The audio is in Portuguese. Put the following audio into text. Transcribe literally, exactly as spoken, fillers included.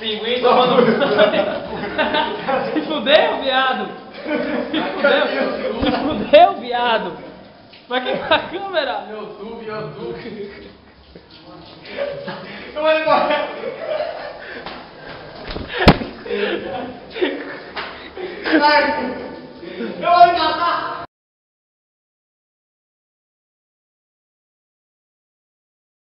Pinguim tomando Se fudeu, viado! Se fudeu! Se fudeu, viado! Vai queimar a câmera! YouTube, YouTube! Eu vou embora! Sai! Eu vou me matar!